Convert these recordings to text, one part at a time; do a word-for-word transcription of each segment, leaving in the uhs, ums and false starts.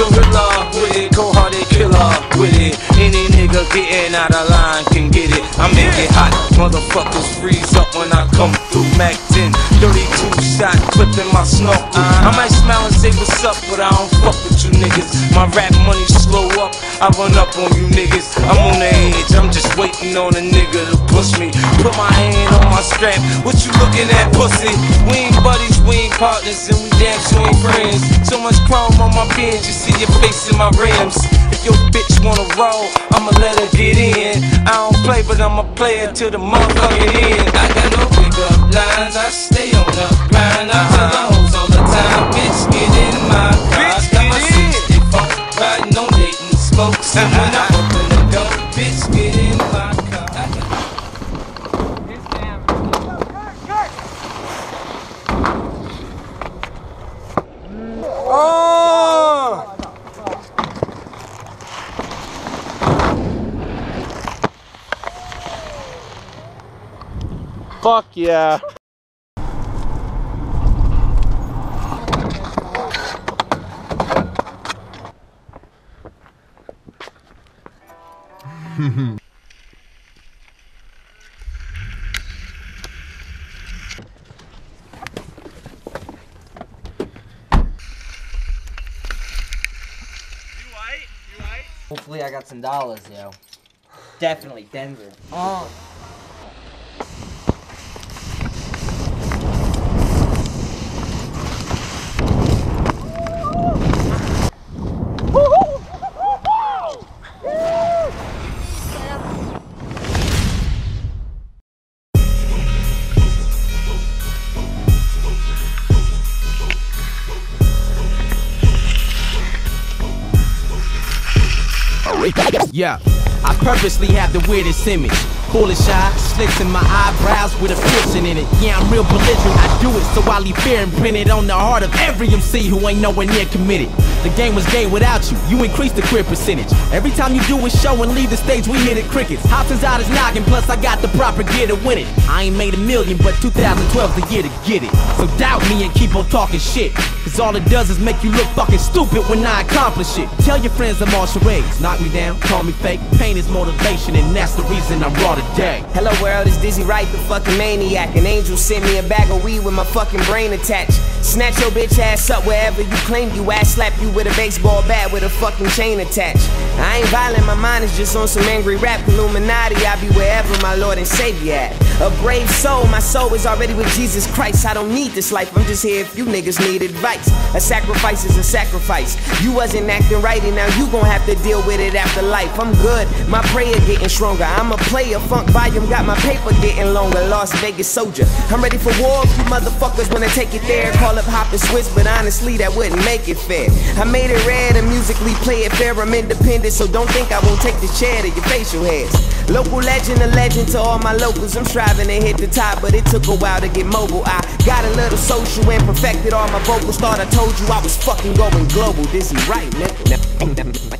gorilla with it, cold-hearted killer with it. Any nigga getting out of line can get it. I make it hot, motherfuckers freeze up when I come through. Mac ten, thirty-two shot, clipping my snorkel. I might smile and say what's up, but I don't fuck with you niggas. My rap money slow up, I run up on you niggas. I'm on the edge, I'm just waiting on a nigga to push me. Put my hand on my strap, what you looking at, pussy? We ain't buddies, we ain't partners, and we damn sure ain't friends. So much chrome on my bench, you see your face in my rims. If your bitch wanna roll, I'ma let her get in. I don't play, but I'm a player till the motherfucking end. I got no pick-up lines, I stay on the grind. I tell the hoes all the time, bitch, get in my car. I got my sixty-four, riding on Dayton spokes. And when I open the door, bitch, get in my car. Oh! Fuck yeah. Hopefully I got some dollars, yo. Definitely Denver. Oh. Yeah, I purposely have the weirdest image. Foolish eyes, slits in my eyebrows with a piercing in it. Yeah, I'm real belligerent, I do it so I leave fear imprinted on the heart of every M C who ain't nowhere near committed. The game was gay without you, you increase the career percentage. Every time you do a show and leave the stage, we hit it crickets. Hobson's out is knocking, plus I got the proper gear to win it. I ain't made a million, but two thousand twelve's the year to get it. So doubt me and keep on talking shit, cause all it does is make you look fucking stupid when I accomplish it. Tell your friends I'm all charades, knock me down, call me fake. Pain is motivation and that's the reason I'm raw today. Hello world, it's Dizzy Wright, the fucking maniac. An angel sent me a bag of weed with my fucking brain attached. Snatch your bitch ass up wherever you claim you at. Slap you with a baseball bat with a fucking chain attached. I ain't violent, my mind is just on some angry rap. Illuminati, I be wherever my Lord and Savior at. A brave soul, my soul is already with Jesus Christ. I don't need this life, I'm just here if you niggas need advice. A sacrifice is a sacrifice. You wasn't acting right and now you gon' have to deal with it after life. I'm good, my prayer getting stronger. I'm a player, funk volume, got my paper getting longer. Las Vegas soldier, I'm ready for war. If you motherfuckers wanna take it there, call up Hop and Swiss, but honestly that wouldn't make it fair. I made it rare to musically play it fair. I'm independent, so don't think I won't take the chair to your facial hairs. Local legend, a legend to all my locals. I'm striving to hit the top, but it took a while to get mobile. I got a little social and perfected all my vocals. Thought I told you I was fucking going global. Dizzy Wright, nigga.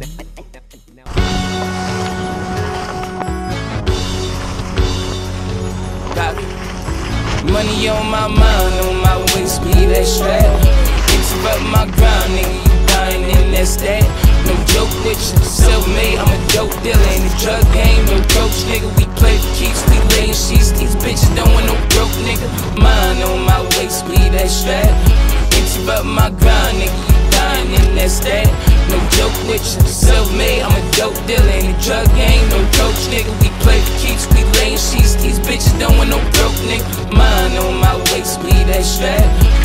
Money on my mind, on my waist, be that strap. Interrupt my grind, nigga, you dying in that stat. No joke with you, self-made, I'm a dope dealer. In the drug game, no coach, nigga, we play for keeps, we laying sheets. These bitches don't want no broke, nigga. Mine on my waist, be that strap. Interrupt my grind, nigga, you dying in that stat. No joke with you, self-made, I'm a dope dealer. In the drug game, no coach, nigga, we play for keeps, we laying sheets. These bitches don't want no broke, nigga. Mine on my waist, be that strap.